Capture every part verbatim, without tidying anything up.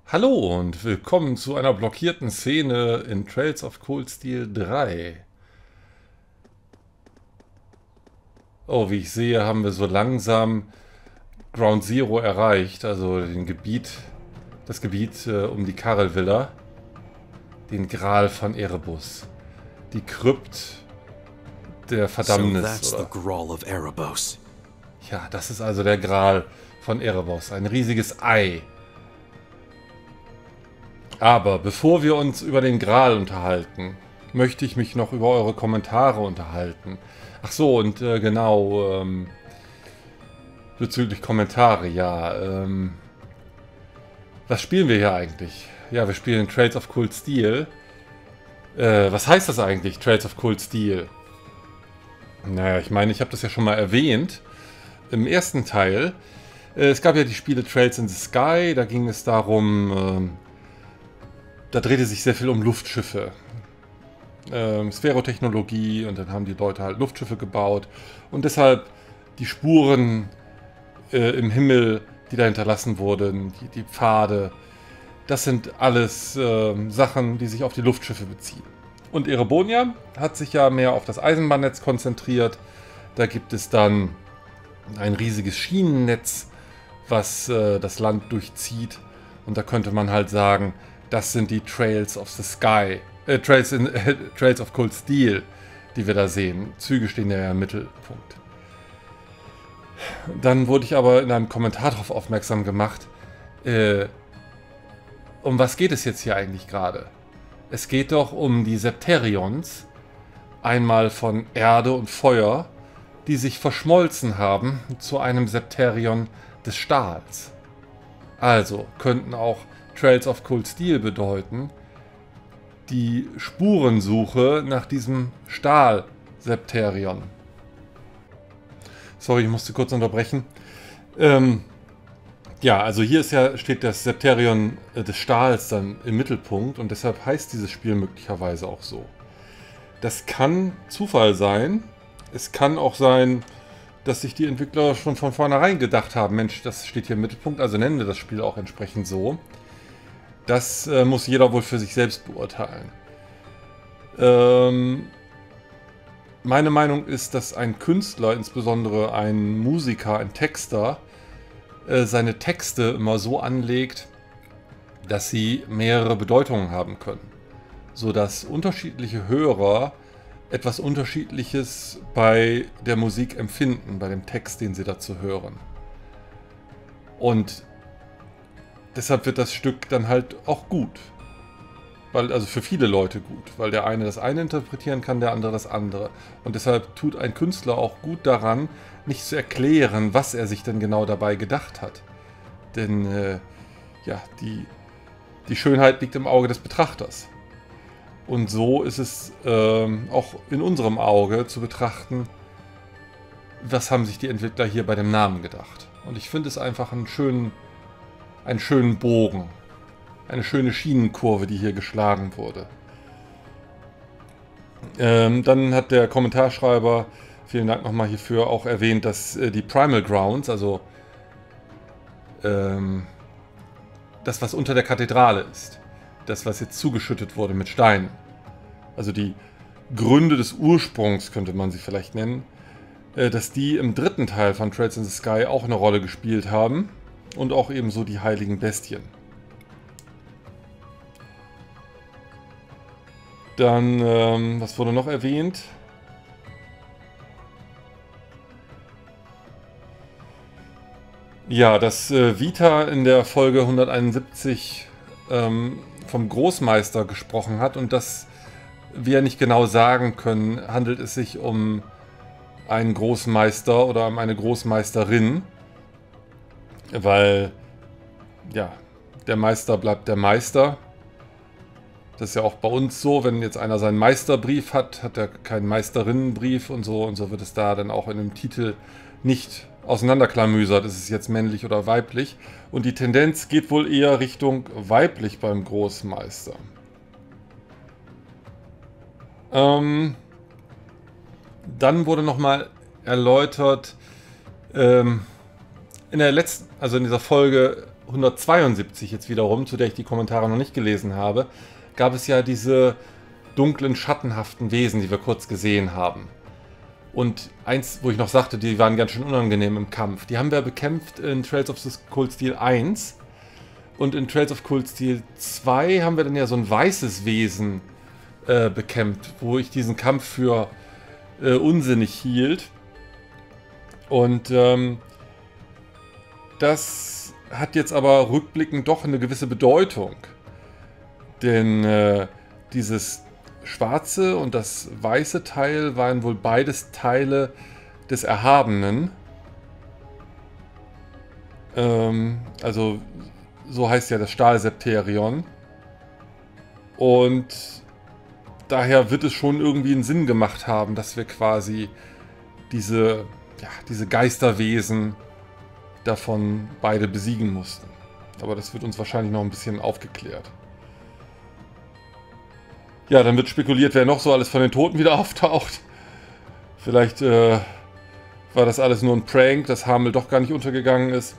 Hallo und willkommen zu einer blockierten Szene in Trails of Cold Steel drei. Oh, wie ich sehe, haben wir so langsam Ground Zero erreicht, also den Gebiet, das Gebiet äh, um die Karel-Villa, den Gral von Erebus, die Krypt der Verdammnis. So that's oder? the Grawl of Erebos. Ja, das ist also der Gral von Erebos, ein riesiges Ei. Aber bevor wir uns über den Gral unterhalten, möchte ich mich noch über eure Kommentare unterhalten. Ach so, und äh, genau, ähm, bezüglich Kommentare, ja, ähm, was spielen wir hier eigentlich? Ja, wir spielen Trails of Cold Steel. Äh, was heißt das eigentlich, Trails of Cold Steel? Naja, ich meine, ich habe das ja schon mal erwähnt im ersten Teil. Äh, es gab ja die Spiele Trails in the Sky, da ging es darum, äh, da drehte sich sehr viel um Luftschiffe. Ähm, Sphärotechnologie, und dann haben die Leute halt Luftschiffe gebaut. Und deshalb die Spuren äh, im Himmel, die da hinterlassen wurden, die, die Pfade, das sind alles äh, Sachen, die sich auf die Luftschiffe beziehen. Und Erebonia hat sich ja mehr auf das Eisenbahnnetz konzentriert. Da gibt es dann ein riesiges Schienennetz, was äh, das Land durchzieht. Und da könnte man halt sagen, das sind die Trails of the Sky, äh, Trails, in, äh, Trails of Cold Steel, die wir da sehen. Züge stehen ja im Mittelpunkt. Dann wurde ich aber in einem Kommentar darauf aufmerksam gemacht, äh, um was geht es jetzt hier eigentlich gerade? Es geht doch um die Septerions, einmal von Erde und Feuer, die sich verschmolzen haben zu einem Septerion des Stahls. Also könnten auch Trails of Cold Steel bedeuten, die Spurensuche nach diesem Stahl-Septerion. Sorry, ich musste kurz unterbrechen. Ähm, ja, also hier ist ja, steht das Septerion äh, des Stahls dann im Mittelpunkt und deshalb heißt dieses Spiel möglicherweise auch so. Das kann Zufall sein. Es kann auch sein, dass sich die Entwickler schon von vornherein gedacht haben, Mensch, das steht hier im Mittelpunkt, also nennen wir das Spiel auch entsprechend so. Das äh, muss jeder wohl für sich selbst beurteilen. Ähm, meine Meinung ist, dass ein Künstler, insbesondere ein Musiker, ein Texter, äh, seine Texte immer so anlegt, dass sie mehrere Bedeutungen haben können. Sodass unterschiedliche Hörer etwas Unterschiedliches bei der Musik empfinden, bei dem Text, den sie dazu hören. Und deshalb wird das Stück dann halt auch gut. Weil, also für viele Leute gut. Weil der eine das eine interpretieren kann, der andere das andere. Und deshalb tut ein Künstler auch gut daran, nicht zu erklären, was er sich denn genau dabei gedacht hat. Denn, äh, ja, die, die Schönheit liegt im Auge des Betrachters. Und so ist es ähm, auch in unserem Auge zu betrachten, was haben sich die Entwickler hier bei dem Namen gedacht. Und ich finde es einfach einen schönen einen schönen Bogen, eine schöne Schienenkurve, die hier geschlagen wurde. Ähm, dann hat der Kommentarschreiber, vielen Dank nochmal hierfür, auch erwähnt, dass äh, die Primal Grounds, also ähm, das, was unter der Kathedrale ist, das, was jetzt zugeschüttet wurde mit Steinen, also die Gründe des Ursprungs, könnte man sie vielleicht nennen, äh, dass die im dritten Teil von Trails in the Sky auch eine Rolle gespielt haben. Und auch ebenso die heiligen Bestien. Dann, ähm, was wurde noch erwähnt? Ja, dass äh, Vita in der Folge hunderteinundsiebzig ähm, vom Großmeister gesprochen hat und dass wir nicht genau sagen können, handelt es sich um einen Großmeister oder um eine Großmeisterin. Weil, ja, der Meister bleibt der Meister. Das ist ja auch bei uns so, wenn jetzt einer seinen Meisterbrief hat, hat er keinen Meisterinnenbrief und so. Und so wird es da dann auch in dem Titel nicht auseinanderklamüsert, ist es jetzt männlich oder weiblich. Und die Tendenz geht wohl eher Richtung weiblich beim Großmeister. Ähm, dann wurde nochmal erläutert, ähm, in der letzten, also in dieser Folge hundertzweiundsiebzig jetzt wiederum, zu der ich die Kommentare noch nicht gelesen habe, gab es ja diese dunklen, schattenhaften Wesen, die wir kurz gesehen haben. Und eins, wo ich noch sagte, die waren ganz schön unangenehm im Kampf, die haben wir bekämpft in Trails of the Cold Steel eins. Und in Trails of Cold Steel zwei haben wir dann ja so ein weißes Wesen äh, bekämpft, wo ich diesen Kampf für äh, unsinnig hielt. Und ähm, das hat jetzt aber rückblickend doch eine gewisse Bedeutung. Denn äh, dieses schwarze und das weiße Teil waren wohl beides Teile des Erhabenen. Ähm, also so heißt ja das Stahlsepterion. Und daher wird es schon irgendwie einen Sinn gemacht haben, dass wir quasi diese, ja, diese Geisterwesen davon beide besiegen mussten. Aber das wird uns wahrscheinlich noch ein bisschen aufgeklärt. Ja, dann wird spekuliert, wer noch so alles von den Toten wieder auftaucht. Vielleicht äh, war das alles nur ein Prank, dass Hamel doch gar nicht untergegangen ist.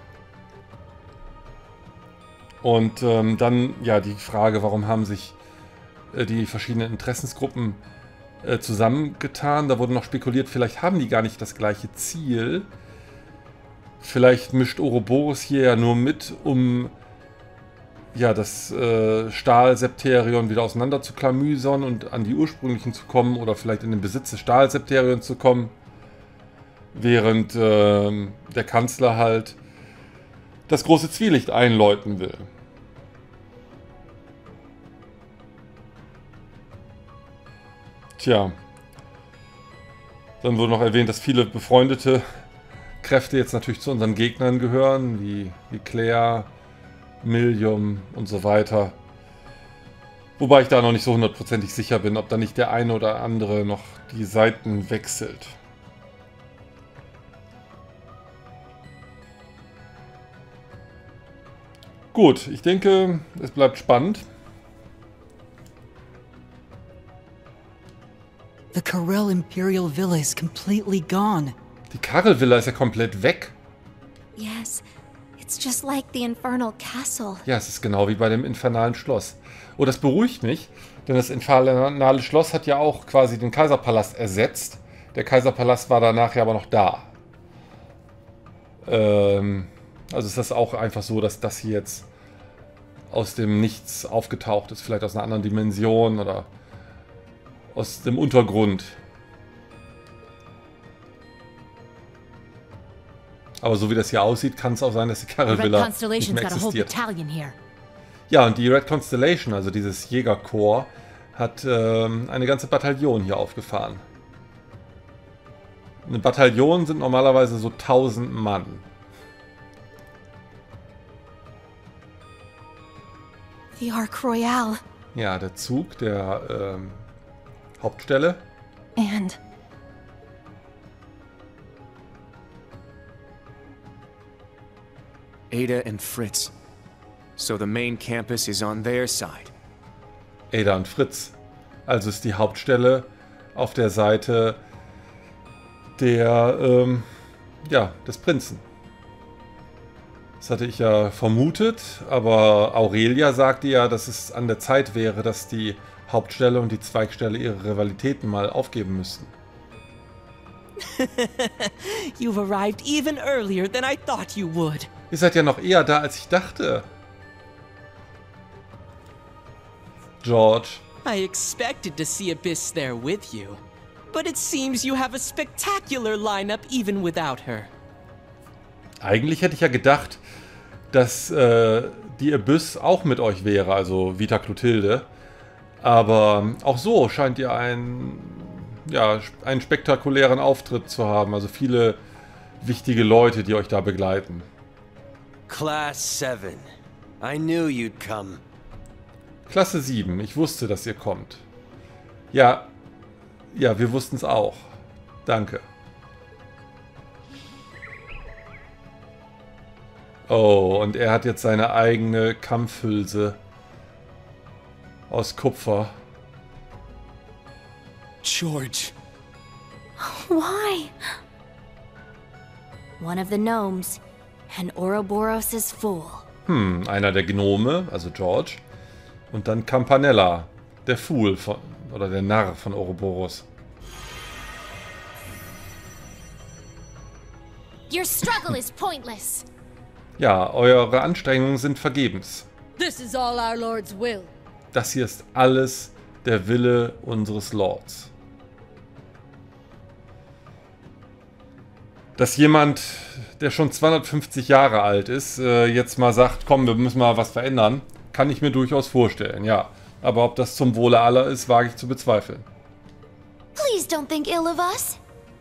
Und ähm, dann, ja, die Frage, warum haben sich äh, die verschiedenen Interessensgruppen äh, zusammengetan. Da wurde noch spekuliert, vielleicht haben die gar nicht das gleiche Ziel. Vielleicht mischt Ouroboros hier ja nur mit, um ja, das äh, Stahlsepterion wieder auseinander zu klamüsern und an die ursprünglichen zu kommen oder vielleicht in den Besitz des Stahlsepterions zu kommen. Während äh, der Kanzler halt das große Zwielicht einläuten will. Tja. Dann wurde noch erwähnt, dass viele befreundete Kräfte jetzt natürlich zu unseren Gegnern gehören, wie, wie Claire, Millium und so weiter. Wobei ich da noch nicht so hundertprozentig sicher bin, ob da nicht der eine oder andere noch die Seiten wechselt. Gut, ich denke, es bleibt spannend. The Corel Imperial Villa is completely gone. Die Karel Villa ist ja komplett weg. Yes, it's just like the Infernal Castle. Ja, es ist genau wie bei dem infernalen Schloss. Oh, das beruhigt mich, denn das infernale Schloss hat ja auch quasi den Kaiserpalast ersetzt. Der Kaiserpalast war danach ja aber noch da. Ähm, also ist das auch einfach so, dass das hier jetzt aus dem Nichts aufgetaucht ist. Vielleicht aus einer anderen Dimension oder aus dem Untergrund. Aber so wie das hier aussieht, kann es auch sein, dass die Karel Villa nicht mehr existiert. Ja, und die Red Constellation, also dieses Jägerkorps, hat ähm, eine ganze Bataillon hier aufgefahren. Eine Bataillon sind normalerweise so tausend Mann. The Ark Royale. Ja, der Zug der ähm, Hauptstelle. And Ada and Fritz. So the main campus is on their side. Ada und Fritz. Also ist die Hauptstelle auf der Seite der, ähm, ja, des Prinzen. Das hatte ich ja vermutet, aber Aurelia sagte ja, dass es an der Zeit wäre, dass die Hauptstelle und die Zweigstelle ihre Rivalitäten mal aufgeben müssten. You've arrived even earlier than I thought you would. Ihr seid ja noch eher da, als ich dachte. George. I expected to see Abyss there with you, but it seems you have a spectacular lineup even without her. Eigentlich hätte ich ja gedacht, dass äh, die Abyss auch mit euch wäre, also Vita Clotilde. Aber auch so scheint ihr ein, ja, einen spektakulären Auftritt zu haben. Also viele wichtige Leute, die euch da begleiten. Class seven. I knew you'd come. Klasse sieben. Ich wusste, dass ihr kommt. Ja, ja, wir wussten es auch. Danke. Oh, und er hat jetzt seine eigene Kampfhülse aus Kupfer. George. why? One of the gnomes, and Ouroboros' fool. Hm, einer der Gnome, also George. Und dann Campanella, der Fool von, oder der Narr von Ouroboros. Your struggle is pointless. Ja, eure Anstrengungen sind vergebens. This is all our Lord's will. Das hier ist alles der Wille unseres Lords. Dass jemand, der schon zweihundertfünfzig Jahre alt ist, äh, jetzt mal sagt, komm, wir müssen mal was verändern, kann ich mir durchaus vorstellen, ja. Aber ob das zum Wohle aller ist, wage ich zu bezweifeln. Please don't think ill of us.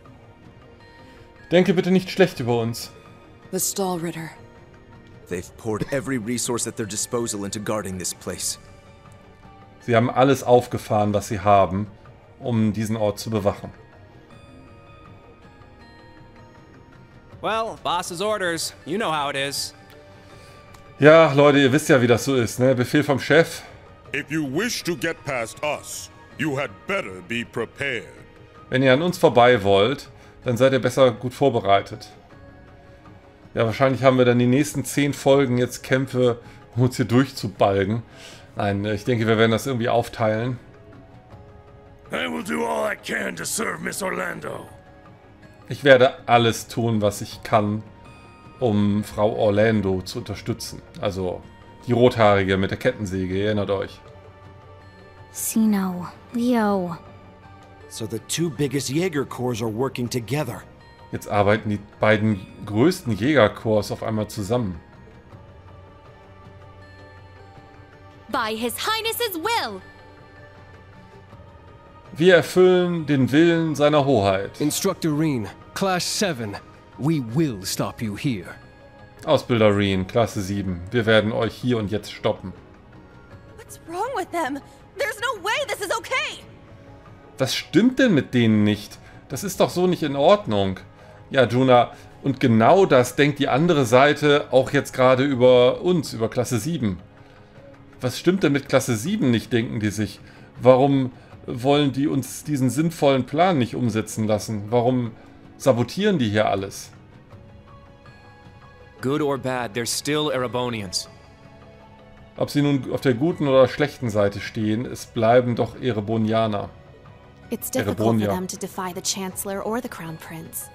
Denke bitte nicht schlecht über uns. The Stallritter. They've poured every resource at their disposal into guarding this place. Sie haben alles aufgefahren, was sie haben, um diesen Ort zu bewachen. Well, boss's orders. You know how it is. Ja, Leute, ihr wisst ja, wie das so ist, ne? Befehl vom Chef. If you wish to get past us, you had better be prepared. Wenn ihr an uns vorbei wollt, dann seid ihr besser gut vorbereitet. Ja, wahrscheinlich haben wir dann die nächsten zehn Folgen jetzt Kämpfe, um uns hier durchzubalgen. Nein, ich denke, wir werden das irgendwie aufteilen. I will do all I can to serve Miss Orlando. Ich werde alles tun, was ich kann, um Frau Orlando zu unterstützen. Also die Rothaarige mit der Kettensäge, ihr erinnert euch. Sino, Leo. So the two biggest Jaeger Corps are working together. Jetzt arbeiten die beiden größten Jägerkorps auf einmal zusammen. By His Highness's will. Wir erfüllen den Willen seiner Hoheit. Instructor Reen, Class seven. We will stop you here. Ausbilder Reen, Klasse sieben. Wir werden euch hier und jetzt stoppen. What's wrong with them? There's no way this is okay. Was stimmt denn mit denen nicht? Das ist doch so nicht in Ordnung. Ja, Juna, und genau das denkt die andere Seite auch jetzt gerade über uns, über Klasse sieben. Was stimmt denn mit Klasse sieben nicht, denken die sich? Warum wollen die uns diesen sinnvollen Plan nicht umsetzen lassen? Warum sabotieren die hier alles? Good or bad, they're still Erebonians. Ob sie nun auf der guten oder schlechten Seite stehen, es bleiben doch Erebonianer. It's difficult for Erebonia. them to defy the Chancellor or the Crown Prince.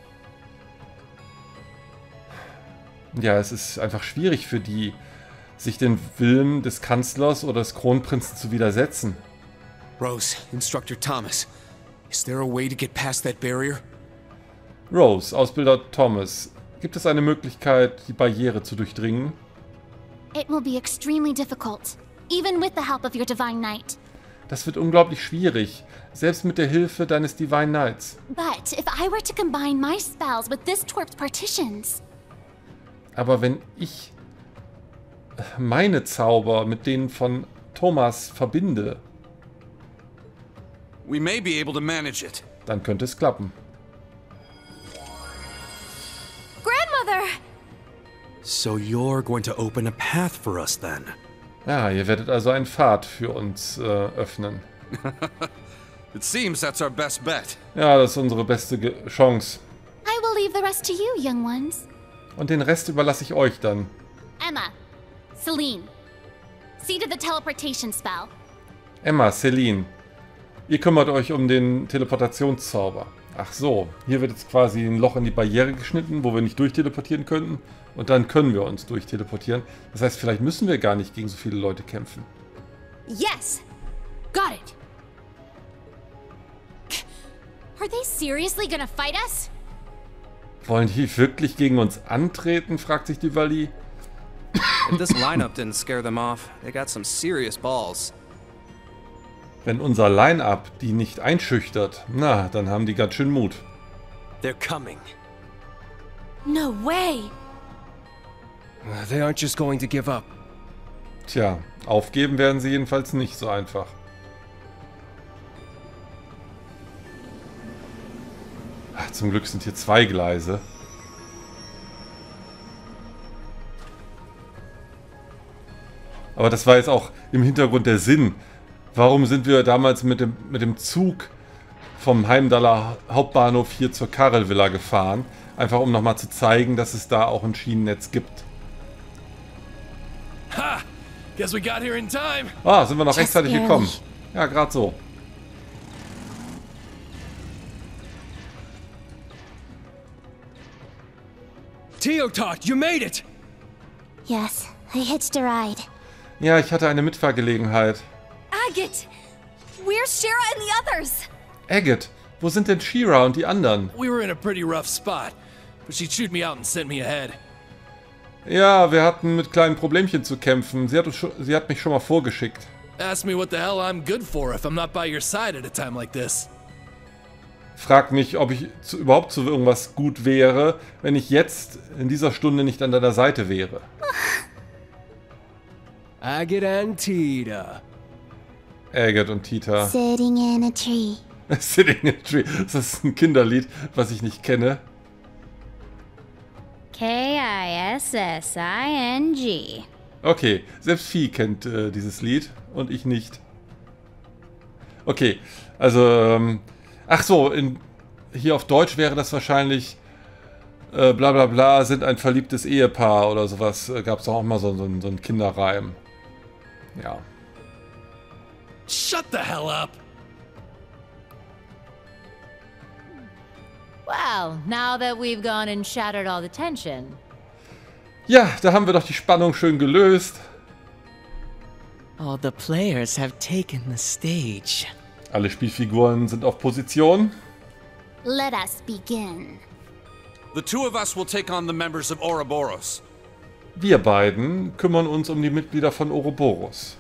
Ja, es ist einfach schwierig für die, sich den Willen des Kanzlers oder des Kronprinzen zu widersetzen. Rose, Instructor Thomas, is there a way to get past that barrier? Rose, Ausbilder Thomas, gibt es eine Möglichkeit, die Barriere zu durchdringen? It will be extremely difficult, even with the help of your Divine Knight. Das wird unglaublich schwierig, selbst mit der Hilfe deines Divine Knights. But if I were to combine my spells with this twerp's partitions... Aber wenn ich meine Zauber mit denen von Thomas verbinde, We may be able to manage it. dann könnte es klappen. Grandmother! So you're going to open a path for us then? Ja, ihr werdet also einen Pfad für uns äh, öffnen. It seems that's our best bet. Ja, das ist unsere beste Ge Chance. I will leave the rest to you, young ones. Und den Rest überlasse ich euch dann. Emma, Celine, see to the teleportation spell. Emma, Celine, ihr kümmert euch um den Teleportationszauber. Ach so, hier wird jetzt quasi ein Loch in die Barriere geschnitten, wo wir nicht durchteleportieren könnten. Und dann können wir uns durchteleportieren. Das heißt, vielleicht müssen wir gar nicht gegen so viele Leute kämpfen. Yes! Got it! Are they seriously gonna fight us? Wollen die wirklich gegen uns antreten, fragt sich Duvali. If this lineup didn't scare them off, they got some serious balls. Wenn unser Line-Up die nicht einschüchtert, na, dann haben die ganz schön Mut. They're coming. No way! Uh, They aren't just going to give up. Tja, aufgeben werden sie jedenfalls nicht so einfach. Ach, zum Glück sind hier zwei Gleise. Aber das war jetzt auch im Hintergrund der Sinn. Warum sind wir damals mit dem, mit dem Zug vom Heimdaller Hauptbahnhof hier zur Karel-Villa gefahren? Einfach um nochmal zu zeigen, dass es da auch ein Schienennetz gibt. Ha! Guess we got here in time. Ah, sind wir noch rechtzeitig gekommen. Ja, gerade so. Teotot, you made it! Yes, I hitched a ride. Ja, ich hatte eine Mitfahrgelegenheit. Agate! Where's Shira and the others? Agate, wo sind denn Shira und die anderen? We were in a pretty rough spot, but she chewed me out and sent me ahead. Ja, wir hatten mit kleinen Problemchen zu kämpfen. Sie hat, uns schon, sie hat mich schon mal vorgeschickt. Ask me what the hell I'm good for if I'm not by your side at a time like this. Frag mich, ob ich zu, überhaupt zu irgendwas gut wäre, wenn ich jetzt in dieser Stunde nicht an deiner Seite wäre. Agate and Tita. Agate und Tita. Sitting in a tree. Sitting in a tree. Das ist ein Kinderlied, was ich nicht kenne. K I S S I N G. Okay, selbst Vieh kennt äh, dieses Lied und ich nicht. Okay, also, ähm, ach so, in, hier auf Deutsch wäre das wahrscheinlich äh, bla bla bla, sind ein verliebtes Ehepaar oder sowas. Äh, Gab es auch mal so, so, so einen Kinderreim. Ja. Shut the hell up! Well, now that we've gone and shattered all the tension. Ja, da haben wir doch die Spannung schön gelöst. All the players have taken the stage. Alle Spielfiguren sind auf Position. Let us begin. The two of us will take on the members of Ouroboros. Wir beiden kümmern uns um die Mitglieder von Ouroboros.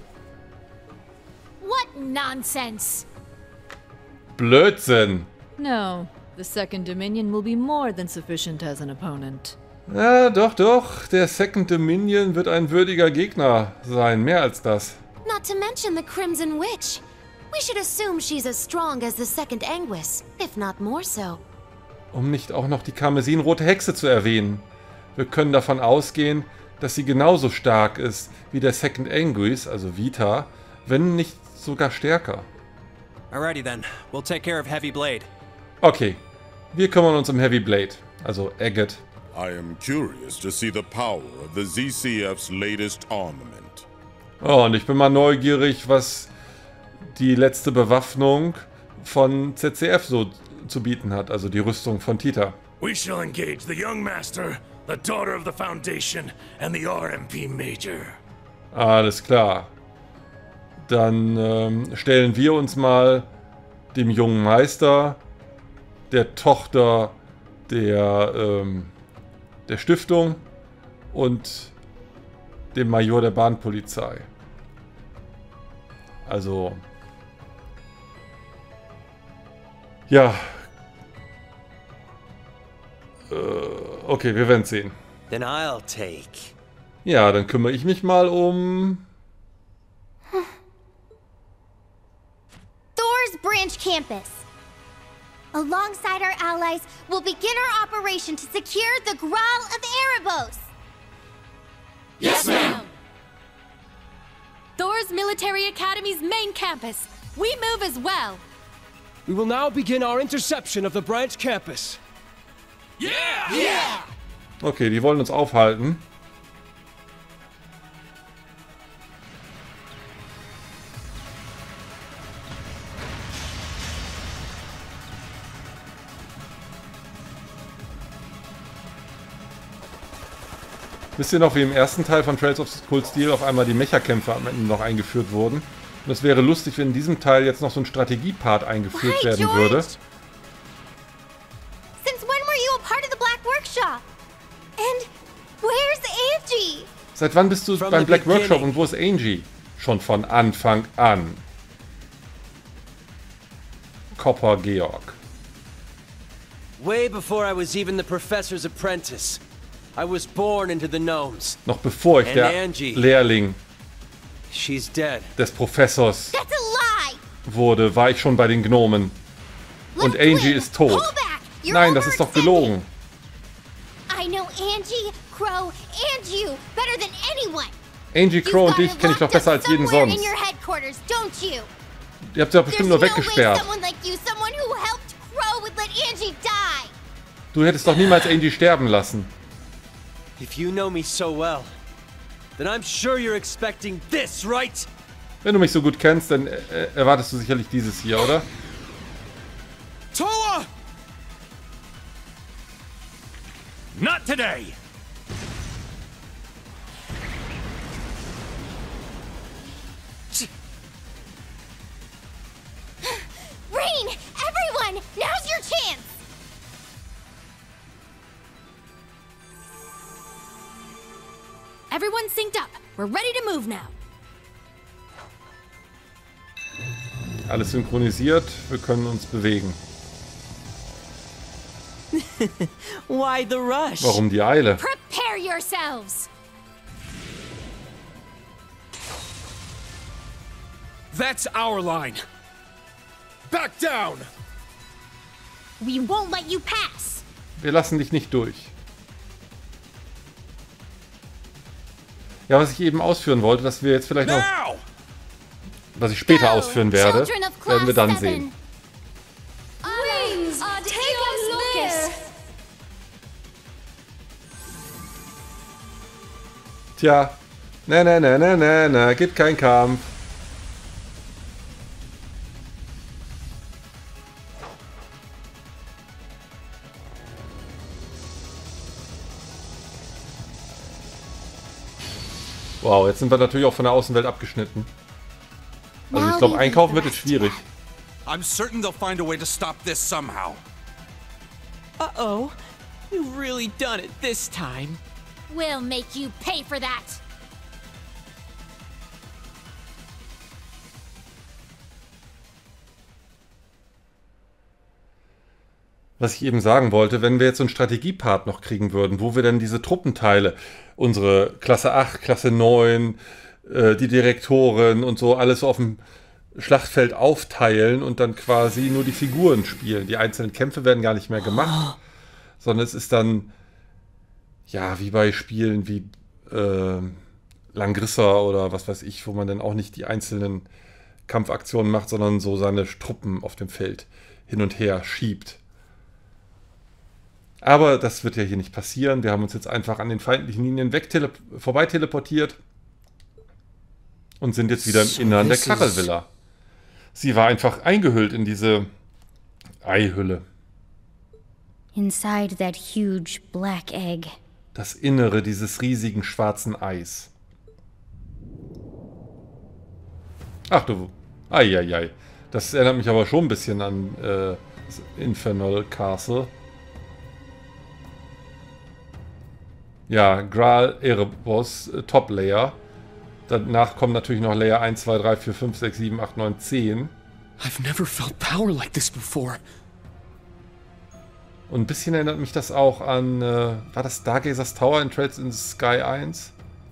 What nonsense! Blödsinn! No, the Second Dominion will be more than sufficient as an opponent. Ja, doch, doch. Der Second Dominion wird ein würdiger Gegner sein. Mehr als das. Not to mention the Crimson Witch. We should assume she's as strong as the Second Anguis, if not more so. Um nicht auch noch die karmesinrote Hexe zu erwähnen. Wir können davon ausgehen, dass sie genauso stark ist wie der Second Anguis, also Vita, wenn nicht sogar stärker. Alrighty then, we'll take care of Heavy Blade. Okay, wir kümmern uns um Heavy Blade, also Agate. I am curious to see the power of the Z C F's latest armament. Oh, und ich bin mal neugierig, was die letzte Bewaffnung von Z C F so zu bieten hat, also die Rüstung von Tita. We shall engage the young master, the daughter of the Foundation, and the R M P Major. Alles klar. Dann ähm, stellen wir uns mal dem jungen Meister, der Tochter der, ähm, der Stiftung und dem Major der Bahnpolizei. Also, ja. Äh, okay, wir werden sehen. Then I'll take. Ja, dann kümmere ich mich mal um... Thor's Branch Campus. Alongside our allies, we'll begin our operation to secure the Graal of Erebos. Yes, ma'am! Thor's Military Academy's main campus. We move as well. We will now begin our interception of the Branch Campus. Yeah! Yeah! Okay, die wollen uns aufhalten. Wisst ihr noch, wie im ersten Teil von Trails of Cold Steel auf einmal die Mecha-Kämpfe am Ende noch eingeführt wurden? Und es wäre lustig, wenn in diesem Teil jetzt noch so ein Strategiepart eingeführt Why, werden George? würde. Since when were you a part of the Black Workshop? And where's Angie? Seit wann bist du From beim the Black beginning. Workshop und wo ist Angie? Schon von Anfang an. Copper Georg. Way before I was even the professor's apprentice. I was born into the gnomes. Noch bevor ich And der Angie. Lehrling She's dead. des Professors That's a lie! wurde, war ich schon bei den Gnomen. Und Angie ist tot. Pull back! You're Nein, das ist doch gelogen. I know Angie, Crow, and you better than anyone. Angie, Crow und dich kenne ich doch besser als jeden Somewhere sonst. in your headquarters, don't you? Ihr habt sie doch bestimmt nur There's no way weggesperrt. someone like you, someone who helped Crow, would let Angie die. Du hättest doch niemals Angie sterben lassen. If you know me so well, Then I'm sure you're expecting this, right? Wenn du mich so gut kennst, dann äh, erwartest du sicherlich dieses hier, oder? Toa! Not today! Rain! Everyone! Now's your chance! Everyone synced up. We're ready to move now. Alles synchronisiert, wir können uns bewegen. Why the rush? Warum die Eile? Prepare yourselves! That's our line. Back down! We won't let you pass! Wir lassen dich nicht durch. Ja, was ich eben ausführen wollte, dass wir jetzt vielleicht noch... Was ich später ausführen werde, werden wir dann sehen. Wings, uh, take us there! Tja, ne, ne, ne, ne, ne, ne, gibt kein Kampf. Wow, jetzt sind wir natürlich auch von der Außenwelt abgeschnitten. Also ich glaube, einkaufen wird jetzt schwierig. I'm certain they'll find a way to stop this somehow. Uh-oh. You've really done it this time. We'll make you pay for that! Was ich eben sagen wollte, wenn wir jetzt so einen Strategiepart noch kriegen würden, wo wir dann diese Truppenteile, unsere Klasse acht, Klasse neun, äh, die Direktoren und so alles so auf dem Schlachtfeld aufteilen und dann quasi nur die Figuren spielen. Die einzelnen Kämpfe werden gar nicht mehr gemacht, sondern es ist dann, ja, wie bei Spielen wie äh, Langrissa oder was weiß ich, wo man dann auch nicht die einzelnen Kampfaktionen macht, sondern so seine Truppen auf dem Feld hin und her schiebt. Aber das wird ja hier nicht passieren. Wir haben uns jetzt einfach an den feindlichen Linien weg vorbei teleportiert und sind jetzt wieder im So, Innern der this Karel-Villa. Sie war einfach eingehüllt in diese Eihülle. Inside that huge black egg. Das Innere dieses riesigen schwarzen Eis. Ach du, eieiei. Das erinnert mich aber schon ein bisschen an äh, das Infernal Castle. Ja, Graal, Erebos, äh, Top Layer. Danach kommen natürlich noch Layer eins, zwei, drei, vier, fünf, sechs, sieben, acht, neun, zehn. I've never felt power like this before. Und ein bisschen erinnert mich das auch an, äh, war das Stargazer's Tower in Trails in the Sky eins?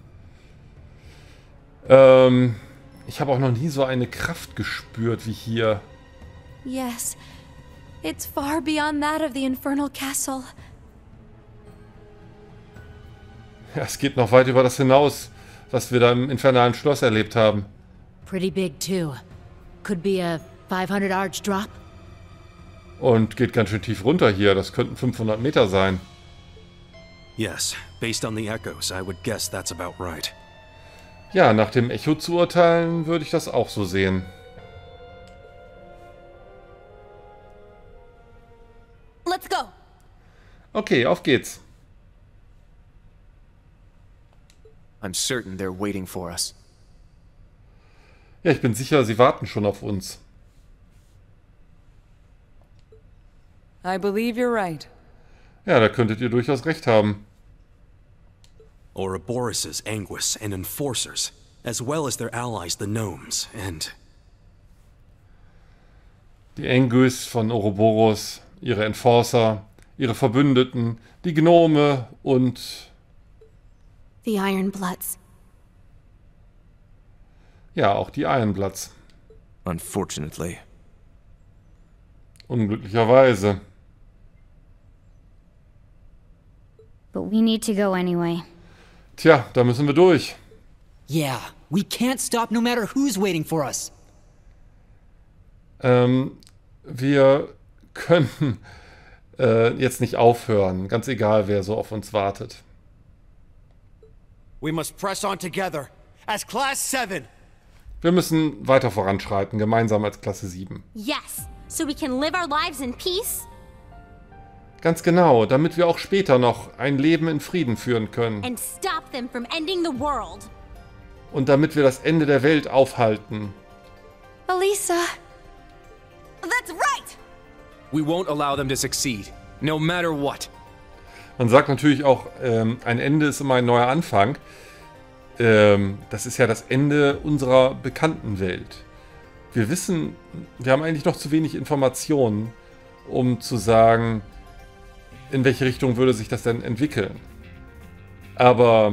Ähm, ich habe auch noch nie so eine Kraft gespürt wie hier. Yes. It's far beyond that of the Infernal Castle. Ja, es geht noch weit über das hinaus, was wir da im infernalen Schloss erlebt haben. Pretty big too. Could be a five hundred arch drop. Und geht ganz schön tief runter hier. Das könnten fünfhundert Meter sein. Yes, based on the echoes, I would guess that's about right. Ja, nach dem Echo zu urteilen, würde ich das auch so sehen. Let's go. Okay, auf geht's. I'm certain they're waiting for us. Ja, ich bin sicher, sie warten schon auf uns. I believe you're right. Ja, da könntet ihr durchaus recht haben. Ouroboros' Anguis and Enforcers, as well as their allies, the Gnomes, and... Die Anguis von Ouroboros, ihre Enforcer, ihre Verbündeten, die Gnome und... The Ironbloods. Ja, auch die Ironbloods. Unfortunately. Unglücklicherweise. But we need to go anyway. Tja, da müssen wir durch. Yeah, we can't stop no matter who's waiting for us. Ähm, wir können äh, jetzt nicht aufhören. Ganz egal, wer so auf uns wartet. We must press on together, as Class seven. Wir müssen weiter voranschreiten, gemeinsam als Klasse sieben. Yes, so we can live our lives in peace. Ganz genau, damit wir auch später noch ein Leben in Frieden führen können. And stop them from ending the world. Und damit wir das Ende der Welt aufhalten. Elisa. That's right! We won't allow them to succeed, no matter what. Man sagt natürlich auch, ähm, ein Ende ist immer ein neuer Anfang. Ähm, das ist ja das Ende unserer bekannten Welt. Wir wissen, wir haben eigentlich noch zu wenig Informationen, um zu sagen, in welche Richtung würde sich das denn entwickeln. Aber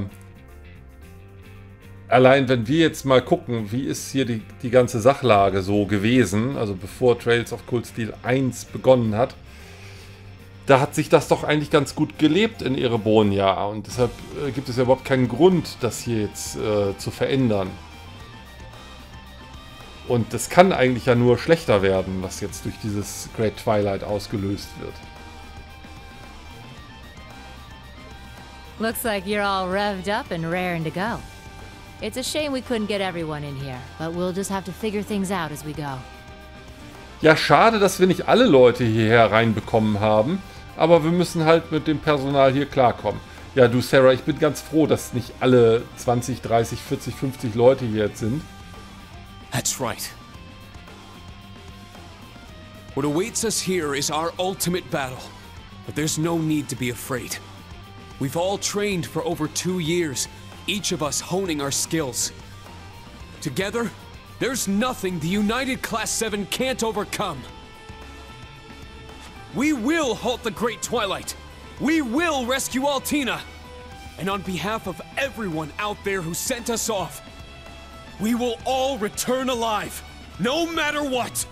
allein wenn wir jetzt mal gucken, wie ist hier die, die ganze Sachlage so gewesen, also bevor Trails of Cold Steel eins begonnen hat, da hat sich das doch eigentlich ganz gut gelebt in Erebonia und deshalb äh, gibt es ja überhaupt keinen Grund, das hier jetzt äh, zu verändern. Und es kann eigentlich ja nur schlechter werden, was jetzt durch dieses Great Twilight ausgelöst wird. Looks like you're all revved up and raring to go. It's a shame we couldn't get everyone in here, but we'll just have to figure things out as we go. Ja, schade, dass wir nicht alle Leute hierher reinbekommen haben, aber wir müssen halt mit dem Personal hier klarkommen. Ja, du Sarah, ich bin ganz froh, dass nicht alle zwanzig, dreißig, vierzig, fünfzig Leute hier jetzt sind. That's right. What awaits us here is our ultimate battle, but there's no need to be afraid. We've all trained for over two years, each of us honing our skills. Together, there's nothing the United Class seven can't overcome. We will halt the Great Twilight. We will rescue Altina. And on behalf of everyone out there who sent us off, we will all return alive, no matter what.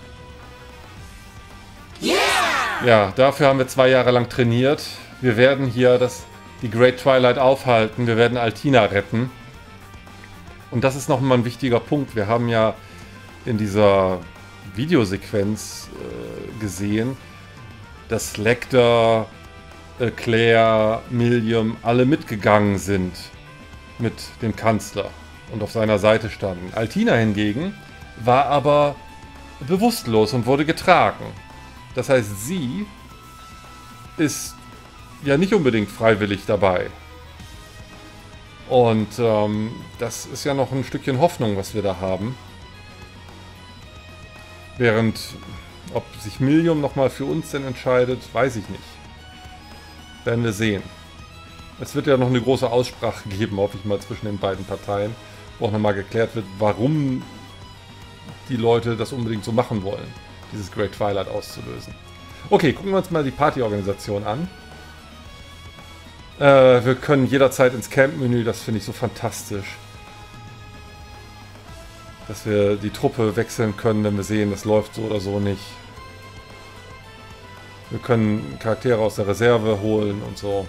Yeah! Ja, dafür haben wir zwei Jahre lang trainiert. Wir werden hier das, die Great Twilight aufhalten. Wir werden Altina retten. Und das ist nochmal ein wichtiger Punkt. Wir haben ja in dieser Videosequenz äh, gesehen, dass Lecter, äh, Claire, Millium alle mitgegangen sind mit dem Kanzler und auf seiner Seite standen. Altina hingegen war aber bewusstlos und wurde getragen. Das heißt, sie ist ja nicht unbedingt freiwillig dabei. Und ähm, das ist ja noch ein Stückchen Hoffnung, was wir da haben. Während, ob sich Millium nochmal für uns denn entscheidet, weiß ich nicht. Werden wir sehen. Es wird ja noch eine große Aussprache geben, hoffe ich mal, zwischen den beiden Parteien, wo auch nochmal geklärt wird, warum die Leute das unbedingt so machen wollen, dieses Great Twilight auszulösen. Okay, gucken wir uns mal die Partyorganisation an. Äh, wir können jederzeit ins Camp-Menü, das finde ich so fantastisch. Dass wir die Truppe wechseln können, wenn wir sehen, das läuft so oder so nicht. Wir können Charaktere aus der Reserve holen und so.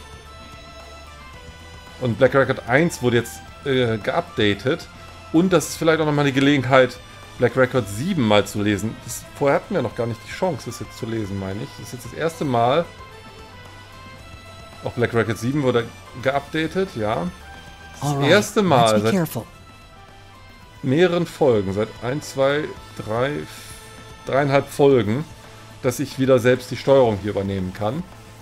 Und Black Record eins wurde jetzt äh, geupdatet. Und das ist vielleicht auch nochmal die Gelegenheit, Black Record sieben mal zu lesen. Das, vorher hatten wir noch gar nicht die Chance, das jetzt zu lesen, meine ich. Das ist jetzt das erste Mal. Auch Black Record sieben wurde geupdatet, ja. Das Alright, erste Mal let's be seit careful. mehreren Folgen, seit eins, zwei, drei, dreieinhalb Folgen, dass ich wieder selbst die Steuerung hier übernehmen kann.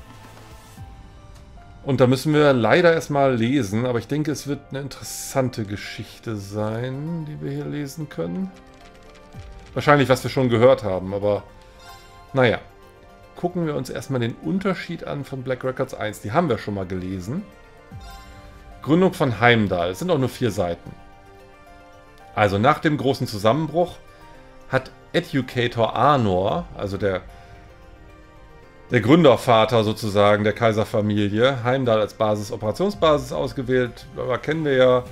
Und da müssen wir leider erstmal lesen, aber ich denke, es wird eine interessante Geschichte sein, die wir hier lesen können. Wahrscheinlich, was wir schon gehört haben, aber naja. Gucken wir uns erstmal den Unterschied an von Black Records eins. Die haben wir schon mal gelesen. Gründung von Heimdall. Es sind auch nur vier Seiten. Also nach dem großen Zusammenbruch hat Educator Arnor, also der, der Gründervater sozusagen der Kaiserfamilie, Heimdall als Basis, Operationsbasis ausgewählt. Aber kennen wir ja.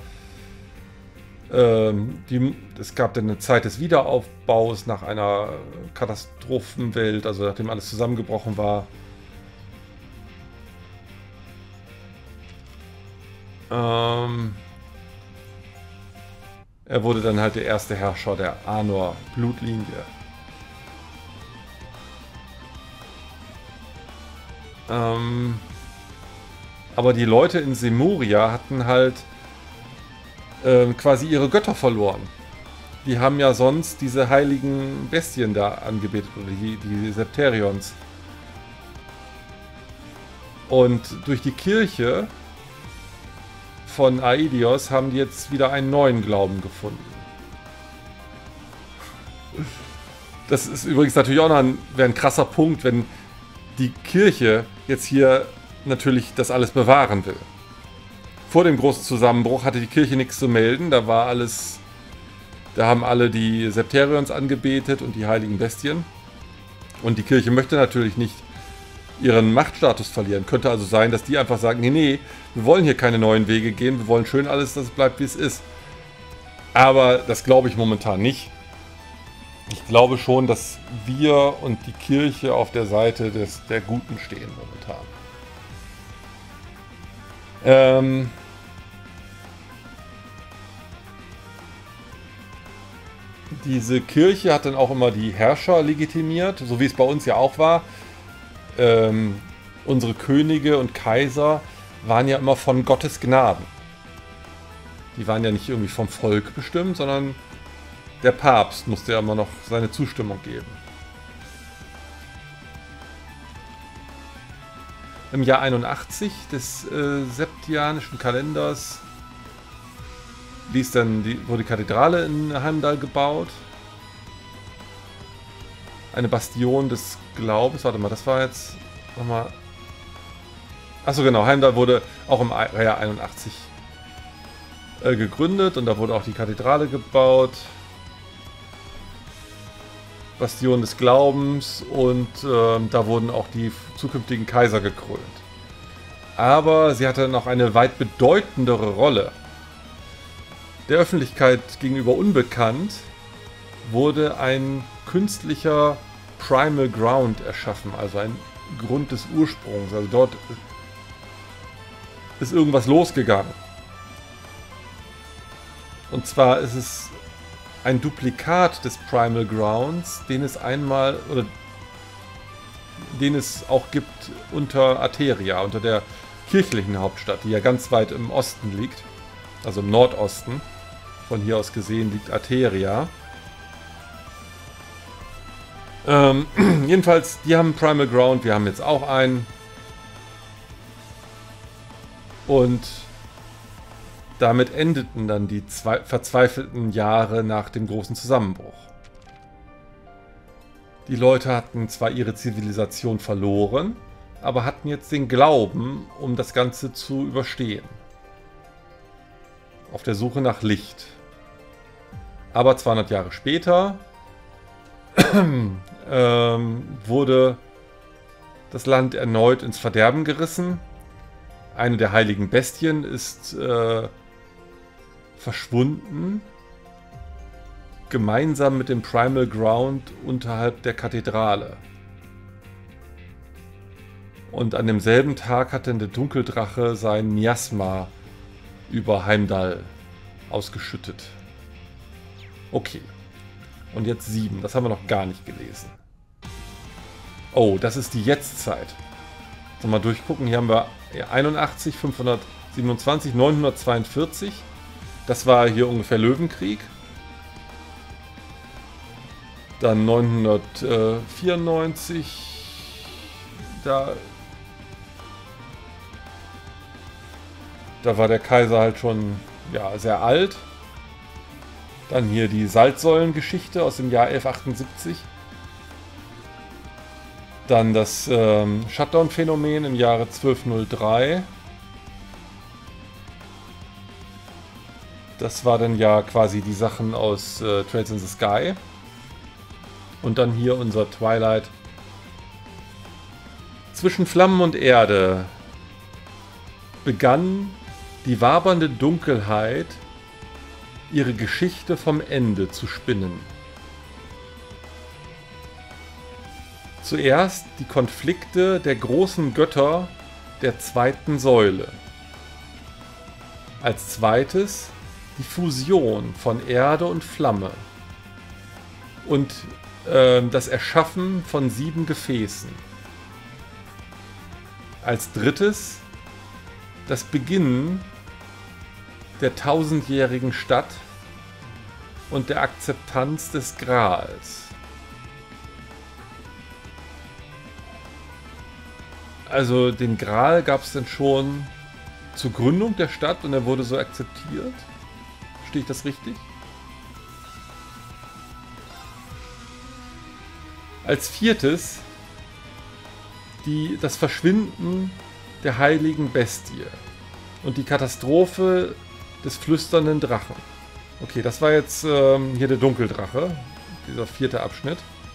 Ähm, die, es gab dann eine Zeit des Wiederaufbaus nach einer Katastrophenwelt, also nachdem alles zusammengebrochen war. Ähm, er wurde dann halt der erste Herrscher der Arnor-Blutlinie. Ähm, aber die Leute in Semuria hatten halt äh, quasi ihre Götter verloren. Die haben ja sonst diese heiligen Bestien da angebetet, oder die, die Septerions. Und durch die Kirche von Aidios haben die jetzt wieder einen neuen Glauben gefunden. Das ist übrigens natürlich auch noch ein, wäre ein krasser Punkt, wenn die Kirche jetzt hier natürlich das alles bewahren will. Vor dem großen Zusammenbruch hatte die Kirche nichts zu melden, da war alles, da haben alle die Septerions angebetet und die heiligen Bestien. Und die Kirche möchte natürlich nicht ihren Machtstatus verlieren. Könnte also sein, dass die einfach sagen, nee, nee, wir wollen hier keine neuen Wege gehen, wir wollen schön alles, dass es bleibt, wie es ist. Aber das glaube ich momentan nicht. Ich glaube schon, dass wir und die Kirche auf der Seite des, der Guten stehen momentan. Ähm... Diese Kirche hat dann auch immer die Herrscher legitimiert, so wie es bei uns ja auch war. Ähm, unsere Könige und Kaiser waren ja immer von Gottes Gnaden. Die waren ja nicht irgendwie vom Volk bestimmt, sondern der Papst musste ja immer noch seine Zustimmung geben. Im Jahr einundachtzig des äh, septianischen Kalenders ließ dann die, wurde die Kathedrale in Heimdall gebaut. Eine Bastion des Glaubens. Warte mal, das war jetzt nochmal... Achso, genau. Heimdall wurde auch im Jahr einundachtzig äh, gegründet und da wurde auch die Kathedrale gebaut. Bastion des Glaubens und äh, da wurden auch die zukünftigen Kaiser gekrönt. Aber sie hatte noch eine weit bedeutendere Rolle. Der Öffentlichkeit gegenüber unbekannt wurde ein künstlicher Primal Ground erschaffen, also ein Grund des Ursprungs. Also dort ist irgendwas losgegangen. Und zwar ist es ein Duplikat des Primal Grounds, den es einmal oder den es auch gibt unter Ateria, unter der kirchlichen Hauptstadt, die ja ganz weit im Osten liegt, also im Nordosten. Von hier aus gesehen liegt Ateria. Ähm, jedenfalls, die haben Primal Ground, wir haben jetzt auch einen. Und damit endeten dann die zwei verzweifelten Jahre nach dem großen Zusammenbruch. Die Leute hatten zwar ihre Zivilisation verloren, aber hatten jetzt den Glauben, um das Ganze zu überstehen. Auf der Suche nach Licht. Aber zweihundert Jahre später ähm, wurde das Land erneut ins Verderben gerissen. Eine der heiligen Bestien ist äh, verschwunden. Gemeinsam mit dem Primal Ground unterhalb der Kathedrale. Und an demselben Tag hat dann der Dunkeldrache sein Miasma über Heimdall ausgeschüttet. Okay. Und jetzt sieben. Das haben wir noch gar nicht gelesen. Oh, das ist die Jetztzeit. So, mal durchgucken. Hier haben wir einundachtzig, fünfhundertsiebenundzwanzig, neunhundertzweiundvierzig. Das war hier ungefähr Löwenkrieg. Dann neunhundertvierundneunzig. Da... Da war der Kaiser halt schon ja, sehr alt. Dann hier die Salzsäulengeschichte aus dem Jahr elfhundertachtundsiebzig. Dann das ähm, Shutdown-Phänomen im Jahre zwölfhundertdrei. Das war dann ja quasi die Sachen aus äh, Trails in the Sky. Und dann hier unser Twilight. Zwischen Flammen und Erde begann die wabernde Dunkelheit ihre Geschichte vom Ende zu spinnen. Zuerst die Konflikte der großen Götter der zweiten Säule. Als zweites die Fusion von Erde und Flamme. Und äh, das Erschaffen von sieben Gefäßen. Als drittes das Beginnen der tausendjährigen Stadt und der Akzeptanz des Grals. Also den Gral gab es denn schon zur Gründung der Stadt und er wurde so akzeptiert? Verstehe ich das richtig? Als viertes die, das Verschwinden der heiligen Bestie und die Katastrophe des flüsternden Drachen. Okay, das war jetzt ähm, hier der Dunkeldrache, dieser vierte Abschnitt.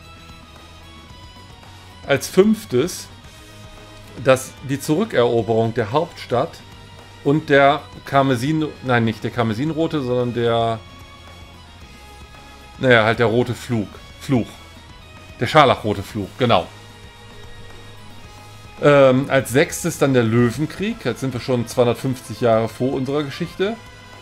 Als fünftes das, die Zurückeroberung der Hauptstadt und der Karmesin, nein, nicht der Karmesinrote, sondern der, naja, halt der rote Flug, Fluch. Der Scharlachrote Fluch, genau. Ähm, als sechstes dann der Löwenkrieg. Jetzt sind wir schon zweihundertfünfzig Jahre vor unserer Geschichte.